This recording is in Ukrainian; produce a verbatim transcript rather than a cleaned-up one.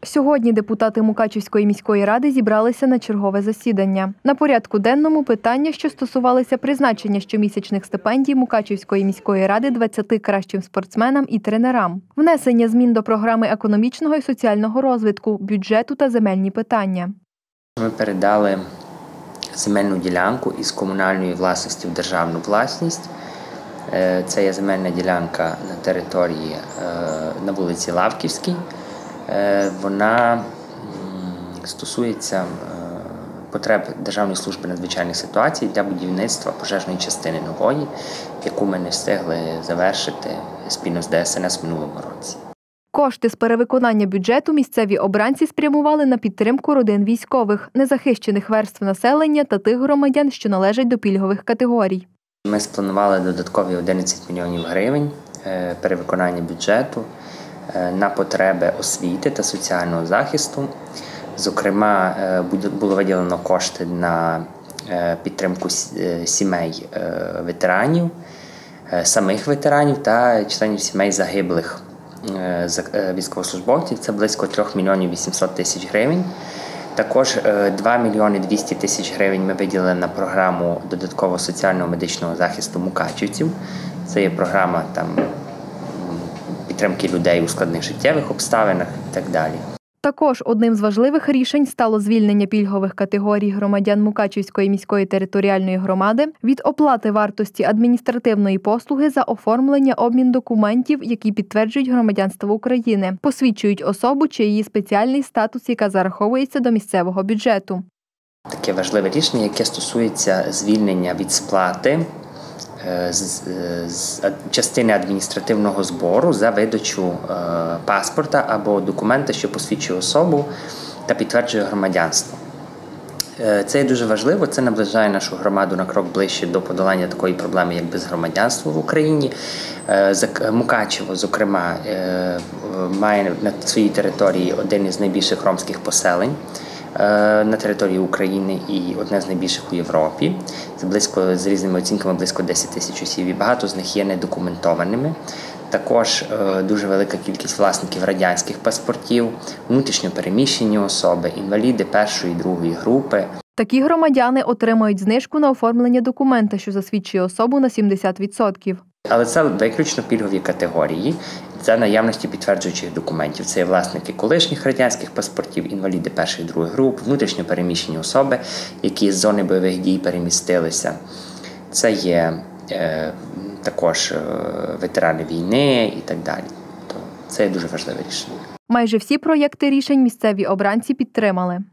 Сьогодні депутати Мукачівської міської ради зібралися на чергове засідання. На порядку денному питання, що стосувалися призначення щомісячних стипендій Мукачівської міської ради двадцяти кращим спортсменам і тренерам, внесення змін до програми економічного і соціального розвитку, бюджету та земельні питання. Ми передали земельну ділянку із комунальної власності в державну власність. Це є земельна ділянка на території на вулиці Лавківській. Вона стосується потреб Державної служби надзвичайних ситуацій для будівництва пожежної частини нової, яку ми не встигли завершити спільно з Де Ес Ен Ес в минулому році. Кошти з перевиконання бюджету місцеві обранці спрямували на підтримку родин військових, незахищених верств населення та тих громадян, що належать до пільгових категорій. Ми спланували додаткові одинадцять мільйонів гривень перевиконання бюджету на потреби освіти та соціального захисту. Зокрема, було виділено кошти на підтримку сімей ветеранів, самих ветеранів та членів сімей загиблих військовослужбовців. Це близько трьох мільйонів вісімсот тисяч гривень. Також два мільйони двісті тисяч гривень ми виділили на програму додаткового соціального медичного захисту мукачівців. Це є програма там, підтримки людей у складних життєвих обставинах і так далі. Також одним з важливих рішень стало звільнення пільгових категорій громадян Мукачівської міської територіальної громади від оплати вартості адміністративної послуги за оформлення обмін документів, які підтверджують громадянство України, посвідчують особу чи її спеціальний статус, яка зараховується до місцевого бюджету. Таке важливе рішення, яке стосується звільнення від сплати з, з частини адміністративного збору за видачу е, паспорта або документа, що посвідчує особу та підтверджує громадянство. Е, це є дуже важливо, це наближає нашу громаду на крок ближче до подолання такої проблеми, як безгромадянство в Україні. Е, Мукачево, зокрема, е, має на своїй території один із найбільших ромських поселень на території України і одне з найбільших у Європі. Це близько, з різними оцінками, близько десять тисяч осіб, і багато з них є недокументованими. Також дуже велика кількість власників радянських паспортів, внутрішньо переміщені особи, інваліди першої і другої групи. Такі громадяни отримають знижку на оформлення документа, що засвідчує особу на сімдесят відсотків. Але це виключно пільгові категорії. Це наявності підтверджуючих документів. Це є власники колишніх радянських паспортів, інваліди першої і другої груп, внутрішньо переміщені особи, які з зони бойових дій перемістилися. Це є е, також е, ветерани війни і так далі. То це є дуже важливе рішення. Майже всі проєкти рішень місцеві обранці підтримали.